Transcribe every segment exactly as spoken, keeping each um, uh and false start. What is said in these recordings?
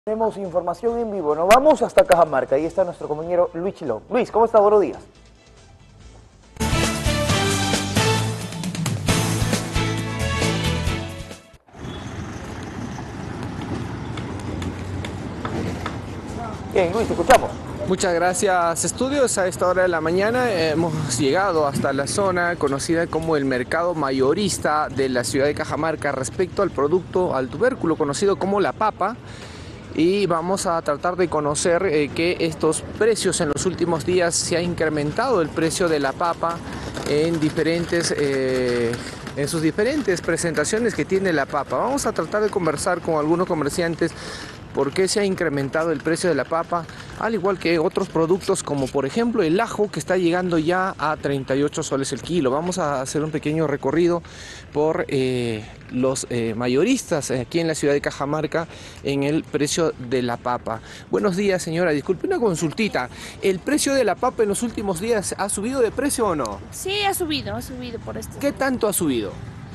Tenemos información en vivo, nos vamos hasta Cajamarca, ahí está nuestro compañero Luis Chilón. Luis, ¿cómo está? Buenos días. Bien, Luis, te escuchamos. Muchas gracias, estudios. A esta hora de la mañana hemos llegado hasta la zona conocida como el mercado mayorista de la ciudad de Cajamarca respecto al producto, al tubérculo conocido como la papa. Y vamos a tratar de conocer eh, que estos precios en los últimos días se ha incrementado el precio de la papa en diferentes eh, en sus diferentes presentaciones que tiene la papa. Vamos a tratar de conversar con algunos comerciantes por qué se ha incrementado el precio de la papa, al igual que otros productos como por ejemplo el ajo, que está llegando ya a treinta y ocho soles el kilo. Vamos a hacer un pequeño recorrido por eh, los eh, mayoristas aquí en la ciudad de Cajamarca en el precio de la papa. Buenos días, señora, disculpe una consultita. ¿El precio de la papa en los últimos días ha subido de precio o no? Sí, ha subido, ha subido por esto. ¿Qué tanto ha subido?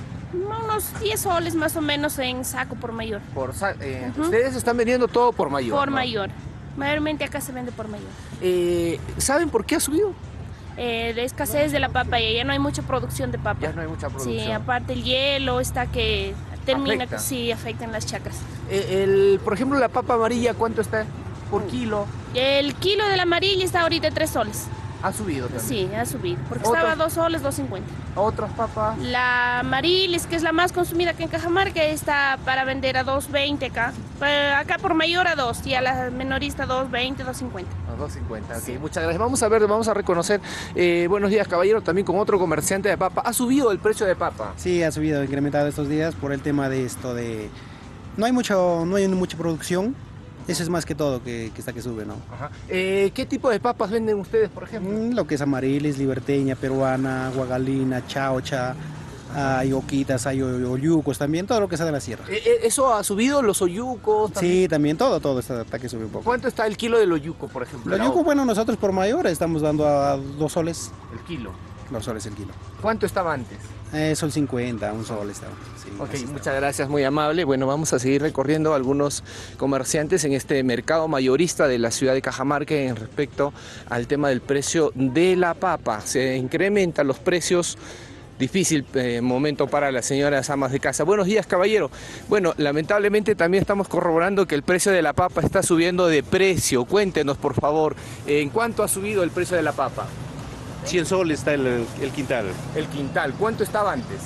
Unos diez soles más o menos en saco por mayor. Por eh, Uh-huh. Ustedes están vendiendo todo por mayor. Por ¿no? mayor. Mayormente acá se vende por mayor. Eh, ¿Saben por qué ha subido? Eh, de escasez de la papa, ya, ya no hay mucha producción de papa. Ya no hay mucha producción. Sí, aparte el hielo está que termina, Afecta. sí, afecta en las chacras. Eh, el, por ejemplo, la papa amarilla, ¿cuánto está por kilo? El kilo de la amarilla está ahorita tres soles. Ha subido también. Sí, ha subido, porque Otro- estaba dos soles, dos cincuenta. Otras papas. La Marilis, que es la más consumida acá en Cajamarca, está para vender a dos veinte acá. Eh, Acá por mayor a dos y a la menorista dos veinte, dos cincuenta. A dos cincuenta, ok, Sí. muchas gracias. Vamos a ver, vamos a reconocer. Eh, buenos días, caballero, también con otro comerciante de papa. ¿Ha subido el precio de papa? Sí, ha subido, incrementado estos días por el tema de esto de... No hay mucho, no hay mucha producción, eso es más que todo que, que está que sube, ¿no? Ajá. Eh, ¿Qué tipo de papas venden ustedes, por ejemplo? Mm, Lo que es amarilis, liberteña, peruana, guagalina, chaucha, hay oquitas, hay o- oyucos también, todo lo que está de la sierra. Eh, eh, ¿Eso ha subido? ¿Los oyucos? también? Sí, también todo, todo está, está que sube un poco. ¿Cuánto está el kilo del oyuco, por ejemplo? El La oyuco, o- bueno, nosotros por mayor estamos dando a dos soles, El kilo. dos soles el kilo. ¿Cuánto estaba antes? Eh, sol cincuenta, un sol estaba. Sí, Ok, así está. muchas gracias, muy amable. Bueno, vamos a seguir recorriendo algunos comerciantes en este mercado mayorista de la ciudad de Cajamarca en respecto al tema del precio de la papa. Se incrementan los precios. Difícil eh, momento para las señoras amas de casa. Buenos días, caballero. Bueno, lamentablemente también estamos corroborando que el precio de la papa está subiendo de precio. Cuéntenos, por favor, ¿en cuánto ha subido el precio de la papa? cien soles está el, el quintal, El quintal, ¿cuánto estaba antes?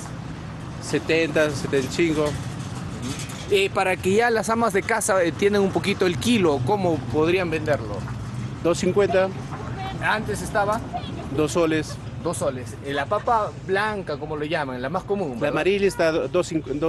setenta, setenta y cinco, Eh, para que ya las amas de casa eh, tienen un poquito el kilo, ¿cómo podrían venderlo? dos cincuenta, Antes estaba dos soles. dos soles. Eh, la papa blanca, como lo llaman, la más común, La ¿verdad? amarilla está dos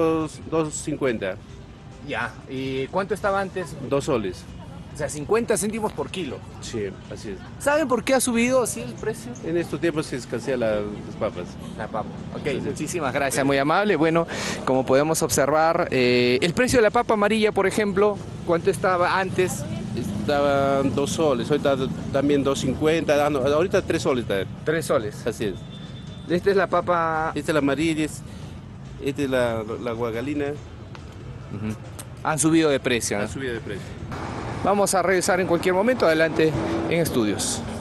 cincuenta, Ya. ¿Y cuánto estaba antes? dos soles. O sea, cincuenta céntimos por kilo. Sí, así es. ¿Saben por qué ha subido así el precio? En estos tiempos se escasea la- las papas. La papa. Ok, muchísimas gracias, muy amable. Bueno, como podemos observar, eh, el precio de la papa amarilla, por ejemplo, ¿cuánto estaba antes? Estaban dos soles, ahorita también dos cincuenta, ah, no, ahorita tres soles está. Tres soles. Así es. Esta es la papa... Esta es la amarilla, es- esta es la, la guagalina, Ujú. Han subido de precio, ¿no? la subida de precio. Vamos a regresar en cualquier momento, adelante en estudios.